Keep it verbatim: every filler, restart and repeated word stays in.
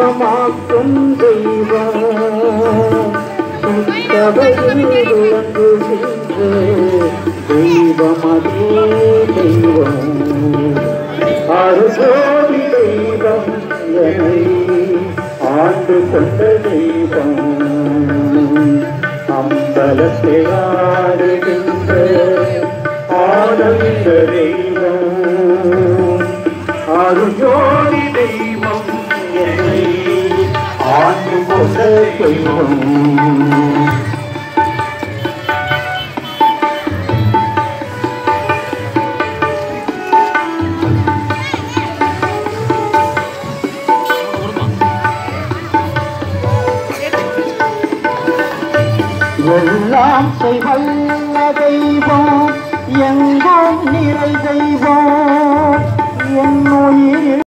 சுகமாக்கும் தெய்வம் சுத்தவையில் விளங்குகின்ற தெய்வம் அதே தெய்வம் அருகோடி தெய்வம் என்னை ஆண்டு கொண்ட தெய்வம் அம்பலத்தை ஆடுகின்ற ஆனந்த தெய்வம் அருகோடி தெய்வம் என்னை ஆண்டு கொண்ட தெய்வம் எல்லாம் செய்வல்ல தெய்வம் எங்கும் நிறை தெய்வம் என் உயிர்